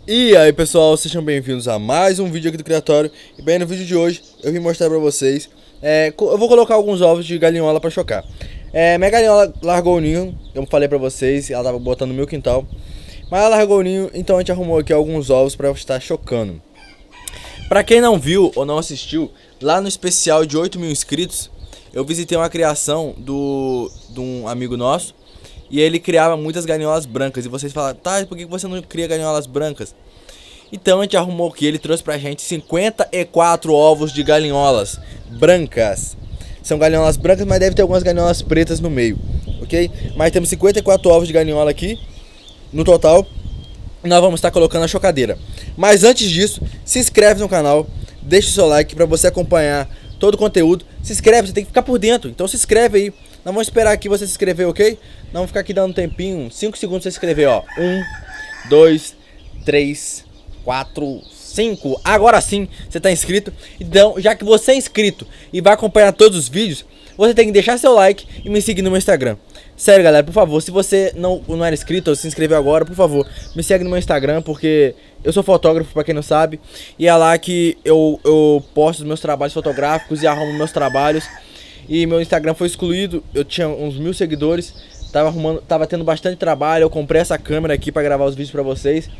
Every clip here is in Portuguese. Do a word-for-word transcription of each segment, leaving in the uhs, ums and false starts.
E aí pessoal, sejam bem-vindos a mais um vídeo aqui do Criatório. E bem, no vídeo de hoje eu vim mostrar pra vocês é, Eu vou colocar alguns ovos de galinhola pra chocar. é, Minha galinhola largou o ninho, eu falei pra vocês, ela tava botando no meu quintal. Mas ela largou o ninho, então a gente arrumou aqui alguns ovos pra estar chocando. Pra quem não viu ou não assistiu, lá no especial de oito mil inscritos eu visitei uma criação do, de um amigo nosso. E ele criava muitas galinholas brancas. E vocês falaram, tá, por que você não cria galinholas brancas? Então a gente arrumou aqui, ele trouxe pra gente cinquenta e quatro ovos de galinholas brancas. São galinholas brancas, mas deve ter algumas galinholas pretas no meio, ok? Mas temos cinquenta e quatro ovos de galinhola aqui, no total. E nós vamos estar colocando a chocadeira. Mas antes disso, se inscreve no canal, deixa o seu like pra você acompanhar todo o conteúdo. Se inscreve, você tem que ficar por dentro, então se inscreve aí. Nós vamos esperar aqui você se inscrever, ok? Nós vamos ficar aqui dando um tempinho, cinco segundos pra você se inscrever, ó. um, dois, três, quatro, cinco. Agora sim, você tá inscrito. Então, já que você é inscrito e vai acompanhar todos os vídeos, você tem que deixar seu like e me seguir no meu Instagram. Sério, galera, por favor, se você não, não era inscrito ou se inscreveu agora, por favor, me segue no meu Instagram, porque eu sou fotógrafo, pra quem não sabe. E é lá que eu, eu posto os meus trabalhos fotográficos e arrumo meus trabalhos. E meu Instagram foi excluído, eu tinha uns mil seguidores, tava arrumando, tava tendo bastante trabalho, eu comprei essa câmera aqui pra gravar os vídeos pra vocês.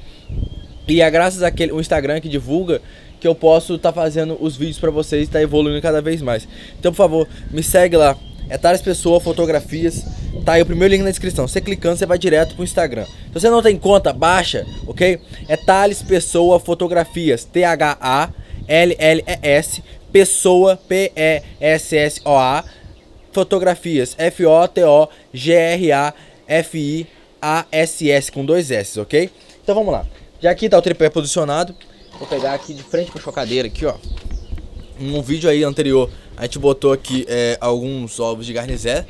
E é graças àquele o Instagram que divulga que eu posso estar tá fazendo os vídeos pra vocês e tá evoluindo cada vez mais. Então, por favor, me segue lá, é Thales Pessoa Fotografias, tá aí o primeiro link na descrição. Você clicando, você vai direto pro Instagram. Se você não tem conta, baixa, ok? É Thales Pessoa Fotografias, T H A L L E S, Pessoa, P E S S O A, Fotografias, F O T O G R A F I A S S, com dois S, ok? Então vamos lá. Já aqui tá o tripé posicionado. Vou pegar aqui de frente pra chocadeira aqui, ó. Num vídeo aí anterior, a gente botou aqui é, alguns ovos de garnizé.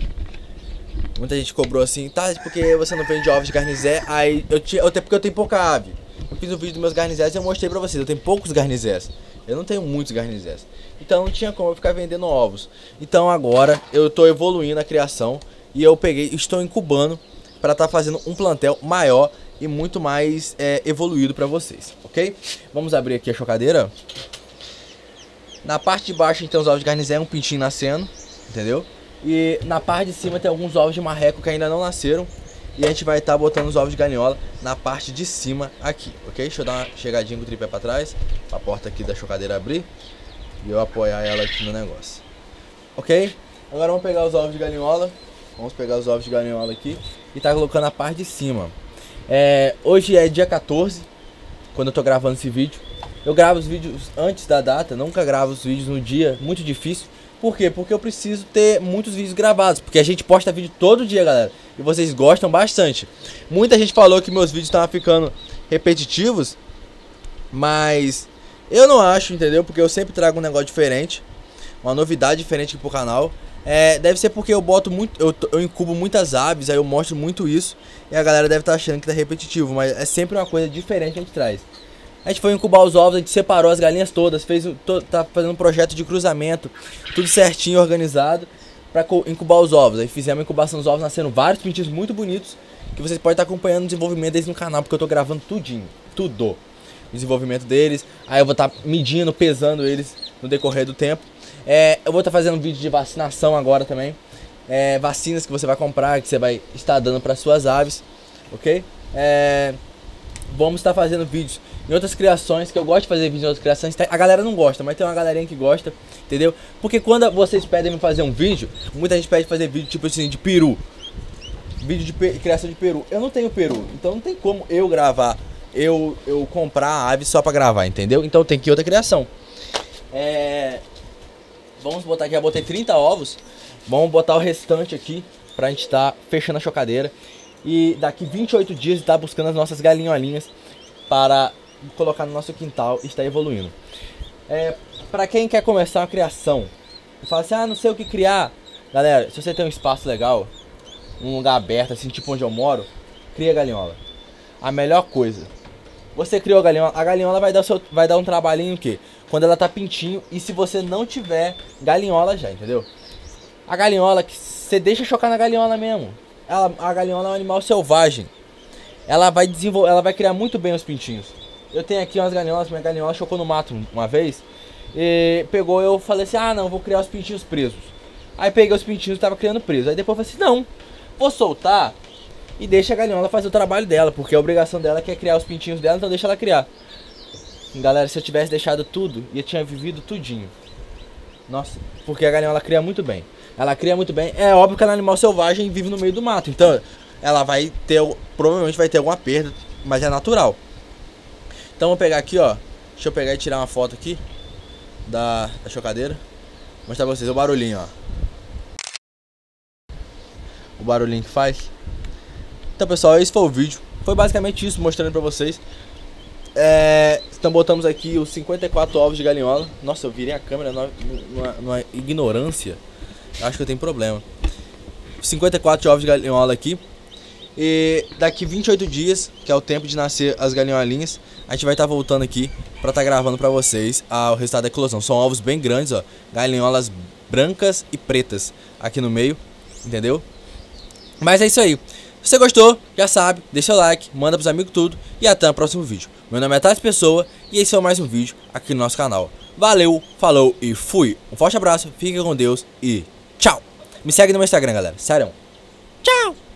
Muita gente cobrou assim, tá, porque você não vende ovos de garnizé? Aí eu tinha, eu tenho, porque eu tenho pouca ave. Eu fiz um vídeo dos meus garnizés e eu mostrei pra vocês, eu tenho poucos garnizés. Eu não tenho muitos garnizés. Então não tinha como eu ficar vendendo ovos. Então agora eu tô evoluindo a criação e eu peguei, estou incubando para estar tá fazendo um plantel maior e muito mais é, evoluído para vocês, ok? Vamos abrir aqui a chocadeira. Na parte de baixo a gente tem os ovos de garnizé, um pintinho nascendo, entendeu? E na parte de cima tem alguns ovos de marreco que ainda não nasceram. E a gente vai estar tá botando os ovos de galinhola na parte de cima aqui, ok? Deixa eu dar uma chegadinha com o tripé para trás, a porta aqui da chocadeira abrir e eu apoiar ela aqui no negócio, ok? Agora vamos pegar os ovos de galinhola, vamos pegar os ovos de galinhola aqui e tá colocando a parte de cima. É, hoje é dia quatorze, quando eu tô gravando esse vídeo. Eu gravo os vídeos antes da data, nunca gravo os vídeos no dia, muito difícil. Por quê? Porque eu preciso ter muitos vídeos gravados, porque a gente posta vídeo todo dia, galera, e vocês gostam bastante. Muita gente falou que meus vídeos estavam ficando repetitivos, mas eu não acho, entendeu? Porque eu sempre trago um negócio diferente, uma novidade diferente aqui pro canal. É, deve ser porque eu boto muito, eu, eu incubo muitas aves, aí eu mostro muito isso, e a galera deve estar achando que tá repetitivo, mas é sempre uma coisa diferente que a gente traz. A gente foi incubar os ovos, a gente separou as galinhas todas, fez, to, tá fazendo um projeto de cruzamento, tudo certinho, organizado, para incubar os ovos. Aí fizemos a incubação dos ovos, nascendo vários pintinhos muito bonitos, que vocês podem estar acompanhando o desenvolvimento deles no canal, porque eu tô gravando tudinho, tudo, o desenvolvimento deles. Aí eu vou estar medindo, pesando eles no decorrer do tempo. É, eu vou estar fazendo um vídeo de vacinação agora também, é, vacinas que você vai comprar, que você vai estar dando para suas aves, ok? É, vamos estar fazendo vídeos em outras criações, que eu gosto de fazer vídeos em outras criações. A galera não gosta, mas tem uma galerinha que gosta, entendeu? Porque quando vocês pedem me fazer um vídeo, muita gente pede fazer vídeo tipo assim, de peru. Vídeo de pe criação de peru. Eu não tenho peru, então não tem como eu gravar, eu, eu comprar a ave só pra gravar, entendeu? Então tem que ir outra criação. É... Vamos botar aqui, já botei trinta ovos. Vamos botar o restante aqui pra gente estar tá fechando a chocadeira. E daqui vinte e oito dias estar tá buscando as nossas galinholinhas para colocar no nosso quintal e estar evoluindo. É, para quem quer começar uma criação e fala assim, ah, não sei o que criar. Galera, se você tem um espaço legal, um lugar aberto, assim, tipo onde eu moro, cria galinhola. A melhor coisa. Você criou a galinhola, a galinhola vai dar, o seu, vai dar um trabalhinho o quê? Quando ela tá pintinho e se você não tiver galinhola já, entendeu? A galinhola, que você deixa chocar na galinhola mesmo. Ela, a galinhola é um animal selvagem. Ela vai desenvolver, ela vai criar muito bem os pintinhos. Eu tenho aqui umas galinholas, minha galinhola chocou no mato uma vez. E pegou, eu falei assim, ah não, vou criar os pintinhos presos. Aí peguei os pintinhos e tava criando presos. Aí depois eu falei assim, não, vou soltar e deixa a galinhola fazer o trabalho dela, porque a obrigação dela é criar os pintinhos dela, então deixa ela criar. Galera, se eu tivesse deixado tudo, eu tinha vivido tudinho. Nossa, porque a galinhola cria muito bem. Ela cria muito bem. É óbvio que ela é um animal selvagem e vive no meio do mato. Então, ela vai ter, provavelmente vai ter alguma perda, mas é natural. Então, vou pegar aqui, ó. Deixa eu pegar e tirar uma foto aqui da, da chocadeira. Vou mostrar pra vocês o barulhinho, ó. O barulhinho que faz. Então, pessoal, esse foi o vídeo. Foi basicamente isso, mostrando pra vocês. É, então botamos aqui os cinquenta e quatro ovos de galinhola. Nossa, eu virei a câmera numa, numa, numa ignorância. Acho que eu tenho problema. cinquenta e quatro ovos de galinhola aqui. E daqui vinte e oito dias, que é o tempo de nascer as galinholinhas, a gente vai estar tá voltando aqui pra estar tá gravando pra vocês ah, o resultado da eclosão. São ovos bem grandes, ó. Galinholas brancas e pretas aqui no meio, entendeu? Mas é isso aí. Se você gostou, já sabe, deixa o like, manda pros amigos tudo e até o próximo vídeo. Meu nome é Thales Pessoa e esse foi mais um vídeo aqui no nosso canal. Valeu, falou e fui. Um forte abraço, fique com Deus e tchau. Me segue no meu Instagram, galera. Sério. Tchau.